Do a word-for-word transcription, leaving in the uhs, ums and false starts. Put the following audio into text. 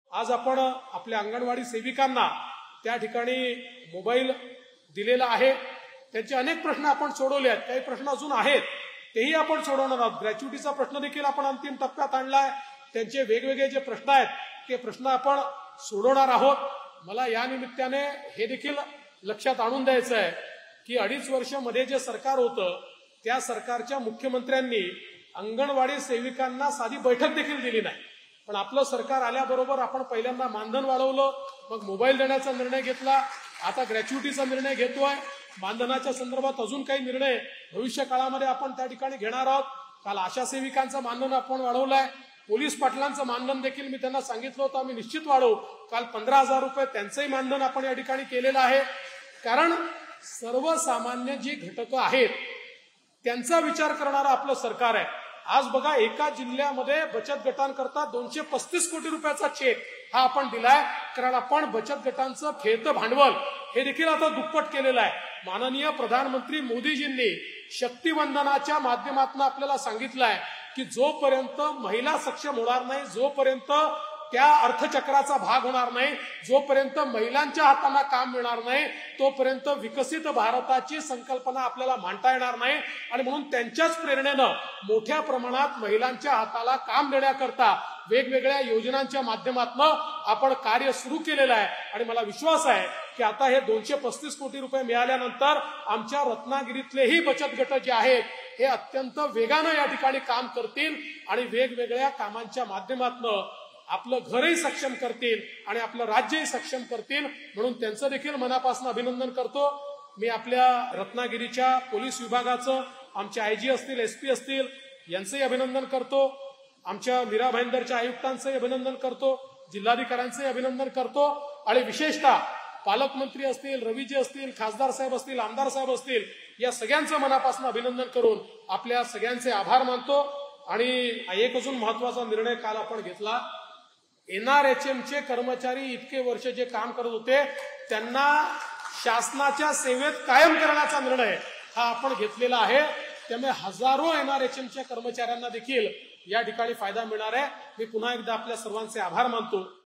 आज आपण आपल्या अंगणवाडी सेविकांना त्या ठिकाणी मोबाईल दिलेला आहे। त्यांचे अनेक प्रश्न आपण सोडवले आहेत, काही प्रश्न अजून आहेत तेही आपण सोडवणार आहोत। ग्रॅच्युटीचा प्रश्न देखील आपण अंतिम टप्प्यात आणलाय। त्यांचे वेगवेगळे जे प्रश्न आहेत ते प्रश्न आपण सोडवणार आहोत। मला या निमित्ताने हे देखील लक्षात आणून द्यायचं आहे की अडीच वर्ष मध्ये जे सरकार होतं त्या सरकारच्या मुख्यमंत्र्यांनी अंगणवाडी सेविकांना साधी बैठक देखील दिली नाही। पण आपलं सरकार आल्याबरोबर आपण पहिल्यांदा मानधन वाढवलं, मग मोबाईल देण्याचा निर्णय घेतला, आता ग्रॅच्युटीचा निर्णय घेतोय। मानधनाच्या संदर्भात अजून काही निर्णय भविष्य काळामध्ये आपण त्या ठिकाणी घेणार आहोत। काल आशा सेविकांचं मानधन आपण वाढवलंय, पोलीस पाटलांचं मानधन देखील मी त्यांना सांगितलं होतं आम्ही निश्चित वाढवू। काल पंधरा हजार रुपये त्यांचंही मानधन आपण या ठिकाणी केलेलं आहे। कारण सर्वसामान्य जी घटकं आहेत त्यांचा विचार करणारं आपलं सरकार आहे। आज बघा, एका जिल्ह्यामध्ये बचत गटांकरता दोनशे पस्तीस कोटी रुपयाचा चेक हा आपण दिलाय, कारण आपण बचत गटांचं खेळतं भांडवल हे देखील आता दुप्पट केलेलं आहे। माननीय प्रधानमंत्री मोदीजींनी शक्तिवंदनाच्या माध्यमातून आपल्याला सांगितलंय की जोपर्यंत महिला सक्षम होणार नाही, जोपर्यंत त्या अर्थचक्राचा भाग होणार नाही, जोपर्यंत महिलांच्या हाताला काम मिळणार नाही, तोपर्यंत विकसित भारताची संकल्पना आपल्याला मांडता येणार नाही। आणि म्हणून त्यांच्याच प्रेरणेनं मोठ्या प्रमाणात महिलांच्या हाताला काम देण्याकरता वेगवेगळ्या योजनांच्या माध्यमातून आपण कार्य सुरू केलेलं आहे। आणि मला विश्वास आहे की आता हे दोनशे पस्तीस कोटी रुपये मिळाल्यानंतर आमच्या रत्नागिरीतलेही बचत गट जे आहेत हे अत्यंत वेगानं या ठिकाणी काम करतील आणि वेगवेगळ्या कामांच्या माध्यमातून आपलं घरही सक्षम करतील आणि आपलं राज्यही सक्षम करतील। म्हणून त्यांचं देखील मनापासून अभिनंदन करतो। मी आपल्या रत्नागिरीच्या पोलीस विभागाचं, आमचे आयजी असतील, एसपी असतील यांचंही अभिनंदन करतो। आमच्या मीरा भाईंदरच्या आयुक्तांचंही अभिनंदन करतो, जिल्हाधिकाऱ्यांचंही अभिनंदन करतो आणि विशेषतः पालकमंत्री असतील, रवीजी असतील, खासदार साहेब असतील, आमदार साहेब असतील, या सगळ्यांचं मनापासून अभिनंदन करून आपल्या सगळ्यांचे आभार मानतो। आणि एक अजून महत्वाचा निर्णय काल आपण घेतला, एनआरएचएमचे कर्मचारी इतके वर्ष जे काम करत होते त्यांना शासनाच्या सेवेत कायम करण्याचा निर्णय हा आपण घेतलेला आहे। त्यामुळे हजारो एनआरएचएमच्या कर्मचाऱ्यांना देखील या ठिकाणी फायदा मिळणार आहे। मी पुन्हा एकदा आपल्या सर्वांचे आभार मानतो।